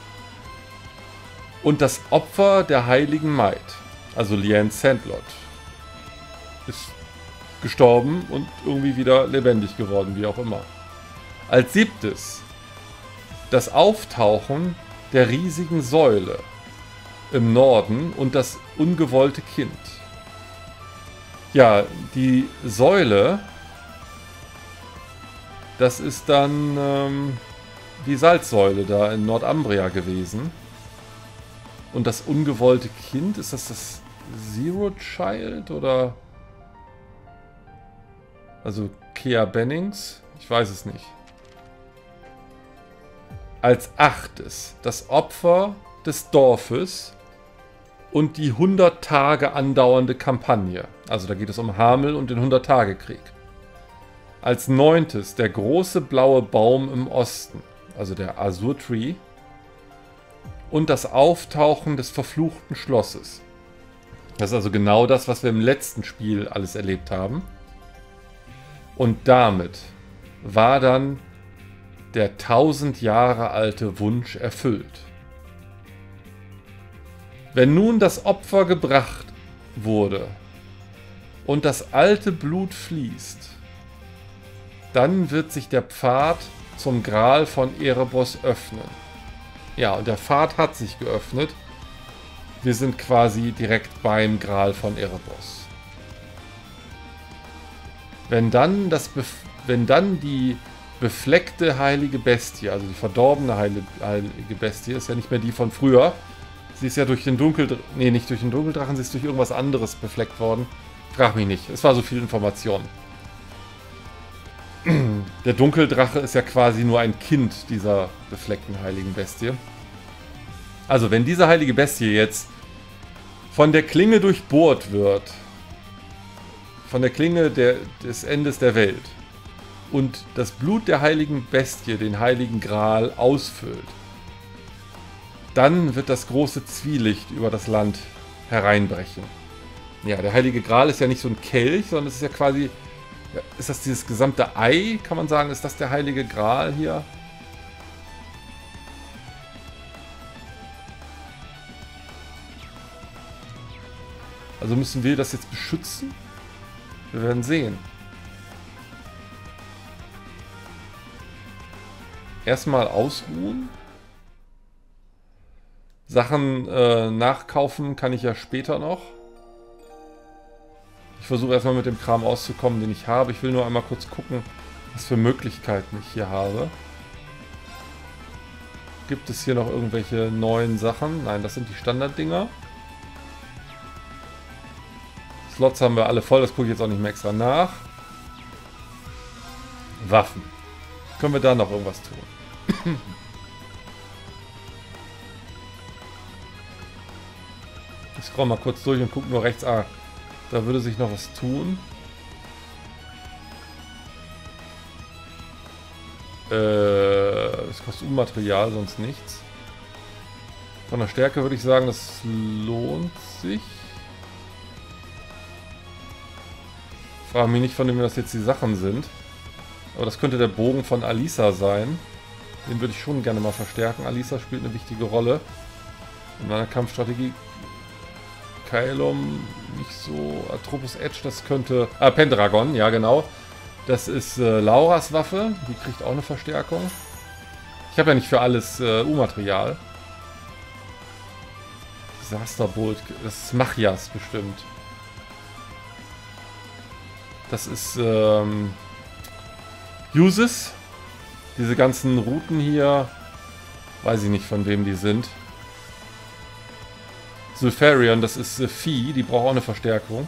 Und das Opfer der heiligen Maid. Also Lyanne Sandlot. Ist gestorben und irgendwie wieder lebendig geworden, wie auch immer. Als siebtes das Auftauchen der riesigen Säule im Norden und das ungewollte Kind. Ja, die Säule, das ist dann ähm, die Salzsäule da in Nordambria gewesen. Und das ungewollte Kind, ist das das Zero Child oder... Also Kea Bennings? Ich weiß es nicht. Als achtes das Opfer des Dorfes und die hundert Tage andauernde Kampagne. Also da geht es um Hamel und den hundert-Tage-Krieg. Als neuntes der große blaue Baum im Osten, also der Azure Tree. Und das Auftauchen des verfluchten Schlosses. Das ist also genau das, was wir im letzten Spiel alles erlebt haben. Und damit war dann der tausend Jahre alte Wunsch erfüllt. Wenn nun das Opfer gebracht wurde und das alte Blut fließt, dann wird sich der Pfad zum Gral von Erebos öffnen. Ja, und der Pfad hat sich geöffnet. Wir sind quasi direkt beim Gral von Erebos. Wenn dann, das Bef wenn dann die befleckte heilige Bestie, also die verdorbene heilige, heilige Bestie, ist ja nicht mehr die von früher. Sie ist ja durch den Dunkeldrachen, nee, nicht durch den Dunkeldrachen, sie ist durch irgendwas anderes befleckt worden. Frag mich nicht, es war so viel Information. Der Dunkeldrache ist ja quasi nur ein Kind dieser befleckten heiligen Bestie. Also, wenn diese heilige Bestie jetzt von der Klinge durchbohrt wird, von der Klinge der, des Endes der Welt und das Blut der heiligen Bestie den heiligen Gral ausfüllt, dann wird das große Zwielicht über das Land hereinbrechen. Ja, der heilige Gral ist ja nicht so ein Kelch, sondern es ist ja quasi, ja, ist das dieses gesamte Ei, kann man sagen, ist das der heilige Gral hier? Also müssen wir das jetzt beschützen? Wir werden sehen. Erstmal ausruhen. Sachen äh, nachkaufen kann ich ja später noch. Ich versuche erstmal mit dem Kram auszukommen, den ich habe. Ich will nur einmal kurz gucken, was für Möglichkeiten ich hier habe. Gibt es hier noch irgendwelche neuen Sachen? Nein, das sind die Standarddinger. Slots haben wir alle voll, das gucke ich jetzt auch nicht mehr extra nach. Waffen. Können wir da noch irgendwas tun? Ich scroll mal kurz durch und gucke nur rechts. Ah, da würde sich noch was tun. Äh, das kostet Unmaterial, sonst nichts. Von der Stärke würde ich sagen, das lohnt sich. Ich frage mich nicht, von wem das jetzt die Sachen sind. Aber das könnte der Bogen von Alisa sein. Den würde ich schon gerne mal verstärken. Alisa spielt eine wichtige Rolle in meiner Kampfstrategie. Kaelum nicht so. Atropos Edge, das könnte... Ah, Pendragon, ja genau. Das ist äh, Lauras Waffe. Die kriegt auch eine Verstärkung. Ich habe ja nicht für alles äh, U-Material. Disasterbolt, das ist Machias bestimmt. Das ist ähm, Uses. Diese ganzen Routen hier, weiß ich nicht, von wem die sind. Sulfarion, das ist äh, Vieh, die braucht auch eine Verstärkung.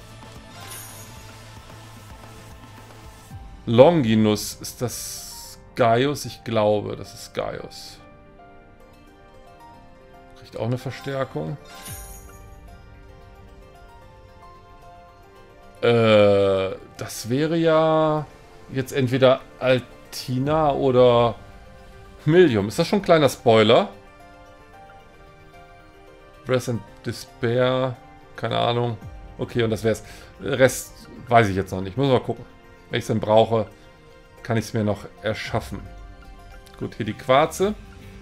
Longinus, ist das Gaius? Ich glaube, das ist Gaius. Kriegt auch eine Verstärkung. Äh, das wäre ja jetzt entweder Altina oder Milium. Ist das schon ein kleiner Spoiler? Breath and Despair, keine Ahnung. Okay, und das wär's. Rest weiß ich jetzt noch nicht. Muss mal gucken. Wenn ich es dann brauche, kann ich es mir noch erschaffen. Gut, hier die Quarze.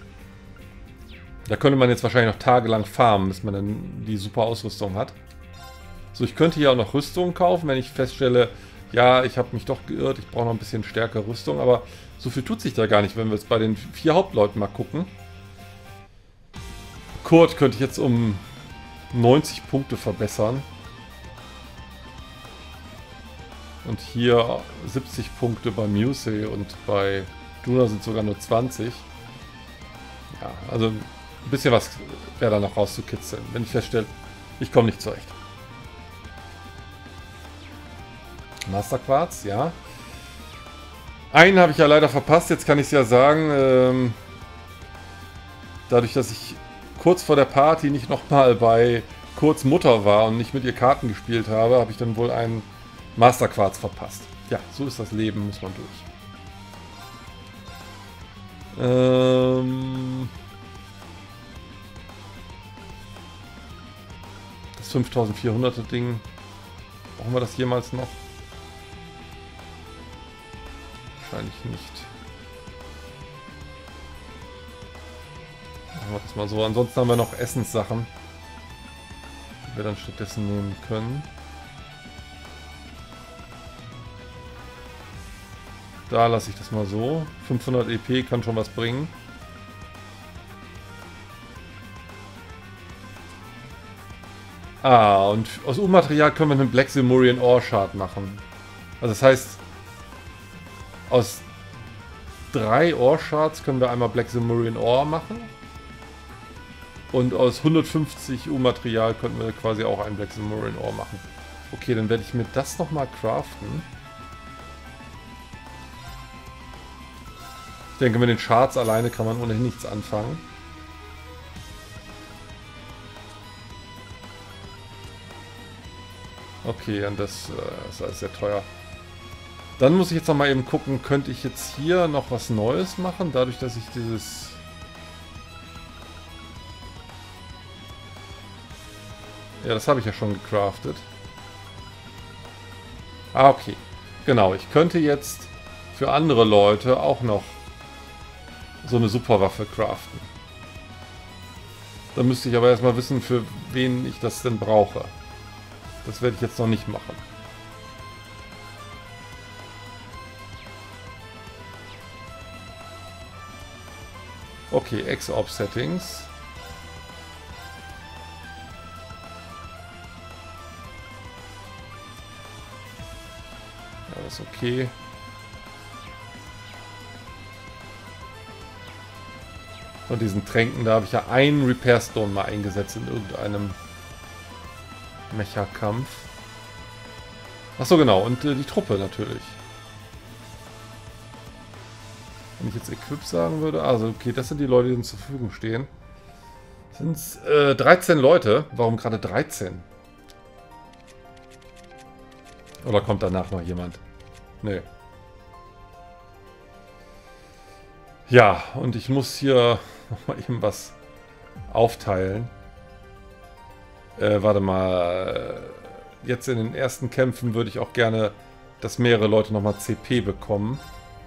Da könnte man jetzt wahrscheinlich noch tagelang farmen, bis man dann die super Ausrüstung hat. So, ich könnte hier auch noch Rüstung kaufen, wenn ich feststelle, ja, ich habe mich doch geirrt, ich brauche noch ein bisschen stärkere Rüstung, aber so viel tut sich da gar nicht, wenn wir jetzt bei den vier Hauptleuten mal gucken. Kurt könnte ich jetzt um neunzig Punkte verbessern. Und hier siebzig Punkte bei Musei und bei Juna sind sogar nur zwanzig. Ja, also ein bisschen was wäre da noch rauszukitzeln, wenn ich feststelle, ich komme nicht zurecht. Masterquarz, ja. Einen habe ich ja leider verpasst, jetzt kann ich es ja sagen. Ähm, dadurch, dass ich kurz vor der Party nicht nochmal bei Kurts Mutter war und nicht mit ihr Karten gespielt habe, habe ich dann wohl einen Masterquarz verpasst. Ja, so ist das Leben, muss man durch. Ähm, das fünftausendvierhunderter Ding, brauchen wir das jemals noch? Wahrscheinlich nicht. Machen wir das mal so. Ansonsten haben wir noch Essenssachen, die wir dann stattdessen nehmen können. Da lasse ich das mal so. fünfhundert E P kann schon was bringen. Ah, und aus U-Material können wir einen Black Silmurian Ore Shard machen. Also das heißt, aus drei Ore Shards können wir einmal Black Silmurian Ore machen. Und aus hundertfünfzig U-Material könnten wir quasi auch einen Black Silmurian Ore machen. Okay, dann werde ich mir das nochmal craften. Ich denke, mit den Shards alleine kann man ohnehin nichts anfangen. Okay, und das äh, ist alles sehr teuer. Dann muss ich jetzt noch mal eben gucken, könnte ich jetzt hier noch was Neues machen, dadurch, dass ich dieses... Ja, das habe ich ja schon gecraftet. Ah, okay. Genau, ich könnte jetzt für andere Leute auch noch so eine Superwaffe craften. Da müsste ich aber erstmal wissen, für wen ich das denn brauche. Das werde ich jetzt noch nicht machen. Okay, X-Orb Settings. Ja, das ist okay. Von diesen Tränken, da habe ich ja einen Repair Stone mal eingesetzt in irgendeinem Mecha-Kampf. Achso, genau. Und äh, die Truppe natürlich. Wenn ich jetzt Equip sagen würde. Also, okay, das sind die Leute, die uns zur Verfügung stehen. Sind es äh, dreizehn Leute? Warum gerade dreizehn? Oder kommt danach noch jemand? Nee. Ja, und ich muss hier nochmal eben was aufteilen. Äh, warte mal. Jetzt in den ersten Kämpfen würde ich auch gerne, dass mehrere Leute nochmal C P bekommen.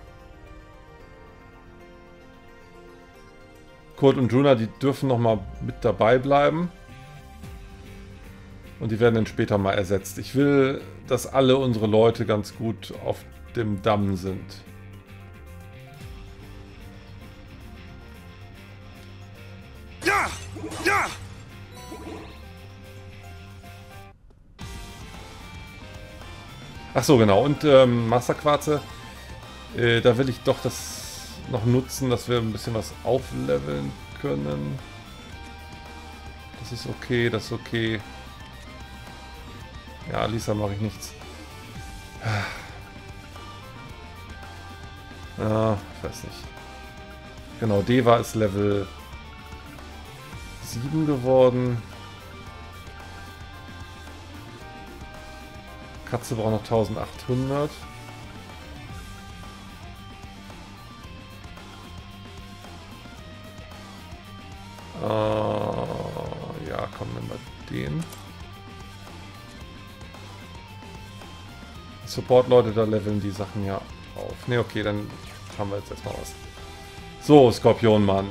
Kurt und Juna, die dürfen nochmal mit dabei bleiben. Und die werden dann später mal ersetzt. Ich will, dass alle unsere Leute ganz gut auf dem Damm sind. Ach so, genau. Und ähm, Masterquarze, äh, da will ich doch das noch nutzen, dass wir ein bisschen was aufleveln können. Das ist okay, das ist okay. Ja, Lisa mache ich nichts. Ah, ich weiß nicht. Genau, Deva ist Level sieben geworden. Katze braucht noch eintausendachthundert. Äh, ja, komm, nimm mal den. Support-Leute, da leveln die Sachen ja auf. Ne, okay, dann haben wir jetzt erstmal was. So, Skorpionmann.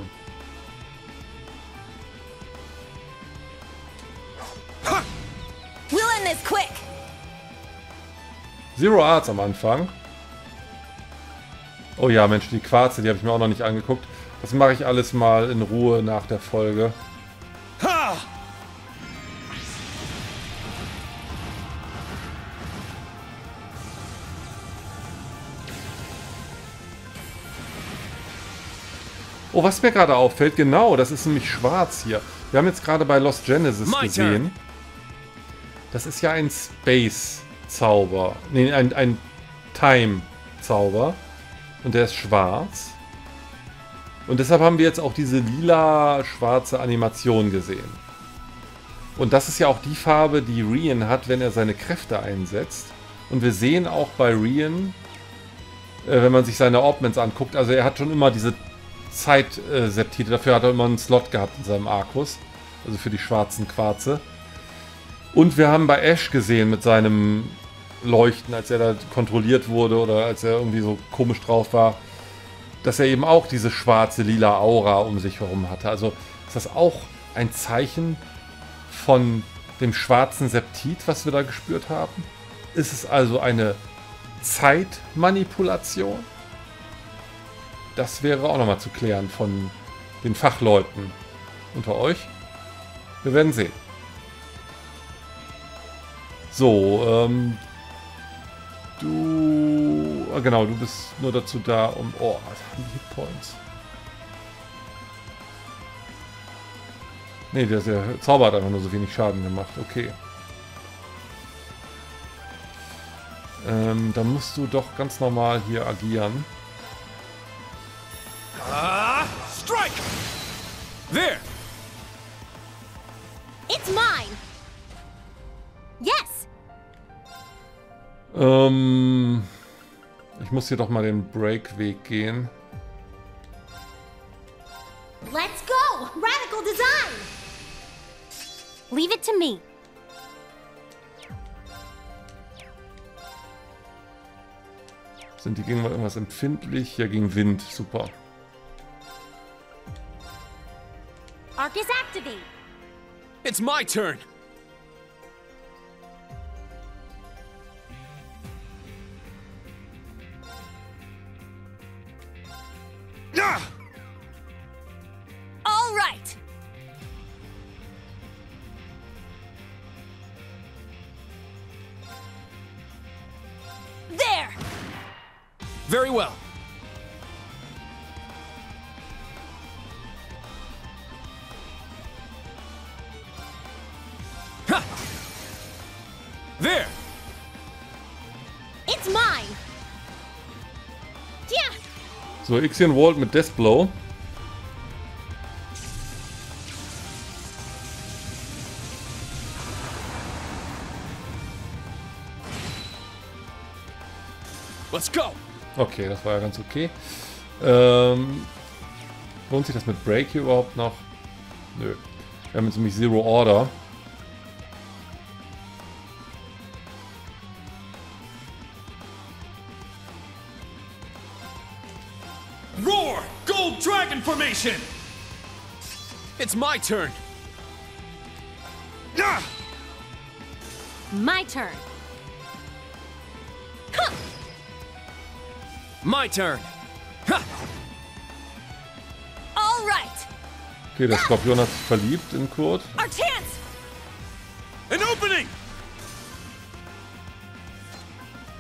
We'll end this quick. Zero Arts am Anfang. Oh ja, Mensch, die Quarze, die habe ich mir auch noch nicht angeguckt. Das mache ich alles mal in Ruhe nach der Folge. Ha! Oh, was mir gerade auffällt, genau, das ist nämlich schwarz hier. Wir haben jetzt gerade bei Lost Genesis gesehen. Das ist ja ein Space-Zauber. Nee, ein, ein Time-Zauber. Und der ist schwarz. Und deshalb haben wir jetzt auch diese lila-schwarze Animation gesehen. Und das ist ja auch die Farbe, die Rian hat, wenn er seine Kräfte einsetzt. Und wir sehen auch bei Rian, äh, wenn man sich seine Orbments anguckt, also er hat schon immer diese Zeit-Septite, dafür hat er immer einen Slot gehabt in seinem Arkus. Also für die schwarzen Quarze. Und wir haben bei Ash gesehen mit seinem Leuchten, als er da kontrolliert wurde oder als er irgendwie so komisch drauf war, dass er eben auch diese schwarze, lila Aura um sich herum hatte. Also ist das auch ein Zeichen von dem schwarzen Septit, was wir da gespürt haben? Ist es also eine Zeitmanipulation? Das wäre auch nochmal zu klären von den Fachleuten unter euch. Wir werden sehen. So, ähm... du... Ah, genau, du bist nur dazu da, um... Oh, was haben die Hitpoints? Ne, der, der Zauber hat einfach nur so wenig Schaden gemacht. Okay. Ähm, dann musst du doch ganz normal hier agieren. Ah, strike! There! It's mine! Yes! Ähm, ich muss hier doch mal den Breakweg gehen. Let's go! Radical design! Leave it to me. Sind die gegen irgendwas empfindlich? Ja, gegen Wind. Super. Arcus activate! It's my turn! Ah! All right! There! Very well. Ha! There! It's mine! Yeah! So, Ixion Walt mit Death Blow. Let's go! Okay, das war ja ganz okay. Ähm, lohnt sich das mit Break hier überhaupt noch? Nö. Wir haben jetzt nämlich Zero Order. Roar! Gold Dragon Formation! It's my turn! Ah! My turn! Huh. My turn! Ha! All right! Okay, der Skorpion hat sich verliebt in Kurt. Our chance! An opening!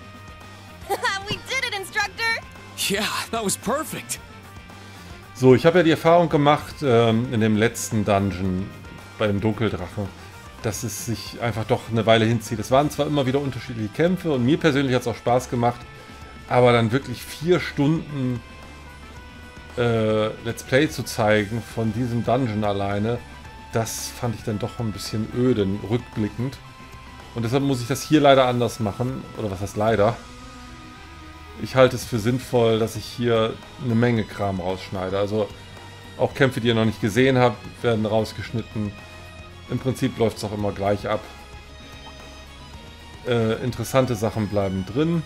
Yeah, that was perfect. So, ich habe ja die Erfahrung gemacht ähm, in dem letzten Dungeon bei dem Dunkeldrachen, dass es sich einfach doch eine Weile hinzieht. Es waren zwar immer wieder unterschiedliche Kämpfe und mir persönlich hat es auch Spaß gemacht, aber dann wirklich vier Stunden äh, Let's Play zu zeigen von diesem Dungeon alleine, das fand ich dann doch ein bisschen öde, rückblickend. Und deshalb muss ich das hier leider anders machen. Oder was heißt leider? Ich halte es für sinnvoll, dass ich hier eine Menge Kram rausschneide. Also auch Kämpfe, die ihr noch nicht gesehen habt, werden rausgeschnitten. Im Prinzip läuft es auch immer gleich ab. Äh, interessante Sachen bleiben drin.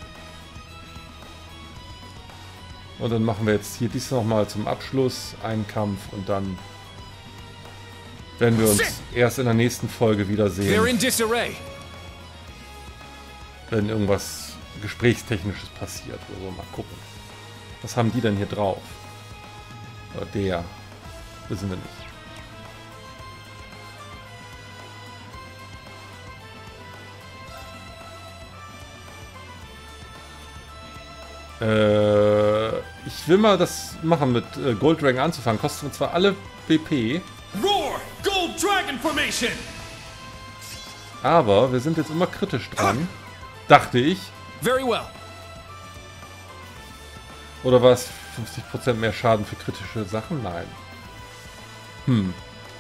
Und dann machen wir jetzt hier dies nochmal zum Abschluss einen Kampf und dann werden wir uns erst in der nächsten Folge wiedersehen. Wenn irgendwas Gesprächstechnisches passiert oder so. Mal gucken. Was haben die denn hier drauf? Oder der. Wissen wir nicht. Äh, ich will mal das machen mit äh, Gold Dragon anzufangen. Kosten zwar alle B P. Roar! Gold Dragon Formation! Aber wir sind jetzt immer kritisch dran. Dachte ich. Very well. Oder war es fünfzig Prozent mehr Schaden für kritische Sachen? Nein. Hm.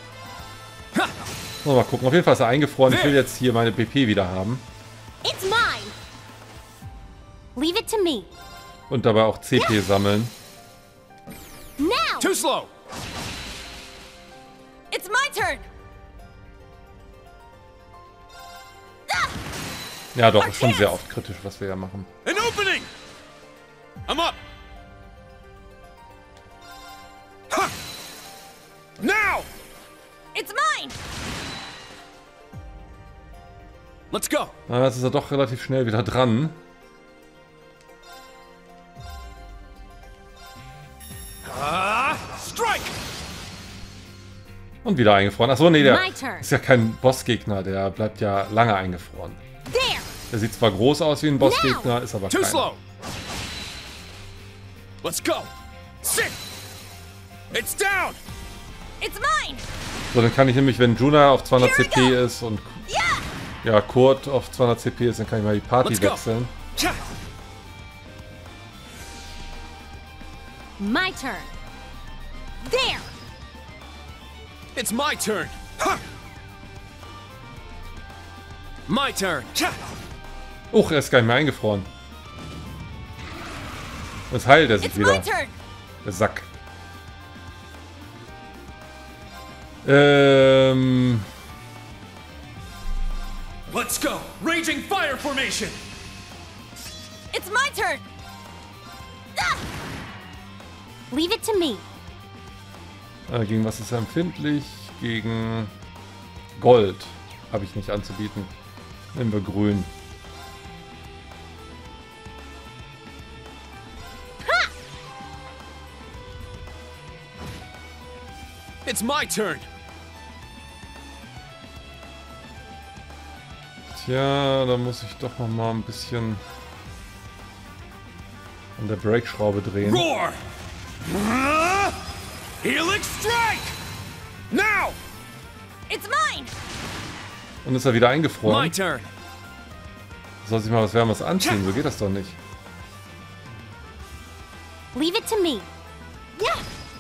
Mal gucken. Auf jeden Fall ist er eingefroren. Ich will jetzt hier meine B P wieder haben. It's mine. Leave it to me. Und dabei auch C P sammeln. Now. Too slow. It's my turn. Ja, doch, ist schon sehr oft kritisch, was wir ja machen. An opening. I'm up. Ha! Now. It's mine. Let's go. Na, jetzt ist er doch relativ schnell wieder dran. Uh, strike. Und wieder eingefroren. Achso, nee, der My turn. ist ja kein Bossgegner. Der bleibt ja lange eingefroren. There. Der sieht zwar groß aus wie ein Bossgegner, ist aber Too keiner. slow. Let's go. Sit. It's down. It's mine. So, dann kann ich nämlich, wenn Juna auf zweihundert Here C we P go. ist und Yeah. ja, Kurt auf zweihundert C P ist, dann kann ich mal die Party Let's go. wechseln. My turn. There. It's my turn. Ha! My turn. Uch, er ist gar nicht mehr eingefroren. Jetzt heilt er sich It's wieder. my turn. Der Sack. Ähm... Let's go. Raging Fire Formation. It's my turn. Ah. Leave it to me. Äh, gegen was ist er empfindlich? Gegen Gold habe ich nicht anzubieten. Nehmen wir grün. Ha! It's my turn. Tja, da muss ich doch noch mal ein bisschen an der Breakschraube drehen. Roar! Uh, Helix Strike! Now! It's mine. Und ist er wieder eingefroren. My turn. Soll sich mal was Wärmes anziehen? So geht das doch nicht. Leave it to me. Yeah.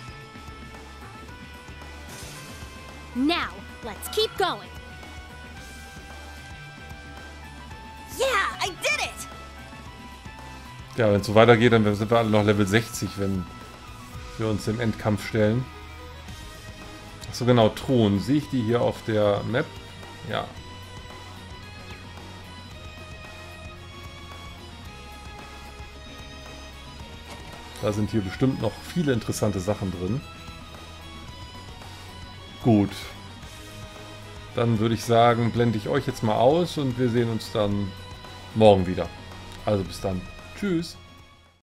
Now, let's keep going. Yeah, I did it. Ja, wenn es so weitergeht, dann sind wir alle noch Level sechzig, wenn wir uns dem Endkampf stellen. Achso, genau, Thron. Sehe ich die hier auf der Map? Ja. Da sind hier bestimmt noch viele interessante Sachen drin. Gut. Dann würde ich sagen, blende ich euch jetzt mal aus und wir sehen uns dann morgen wieder. Also bis dann. Tschüss.